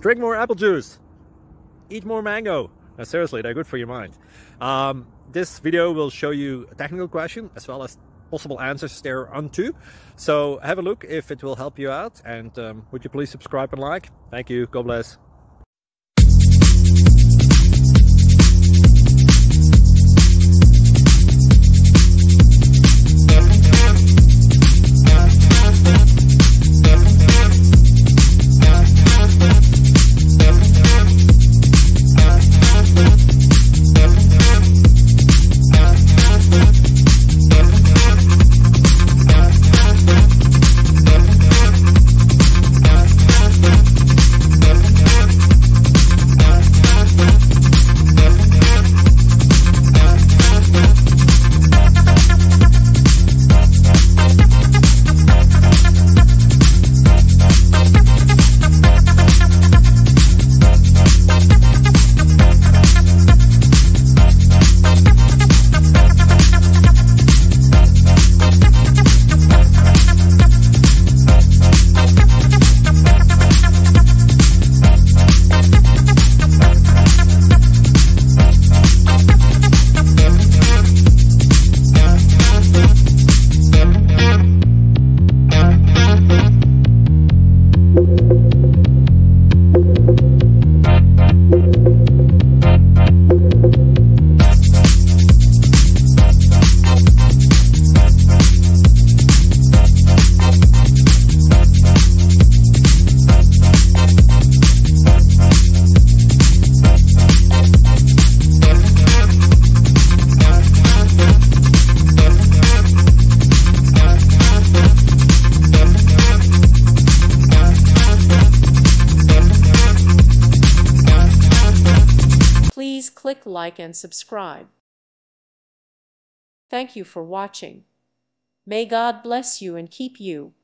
Drink more apple juice. Eat more mango. No, seriously, they're good for your mind. This video will show you a technical question as well as possible answers thereunto. So have a look if it will help you out, and would you please subscribe and like? Thank you. God bless. Please click like and subscribe. Thank you for watching. May God bless you and keep you.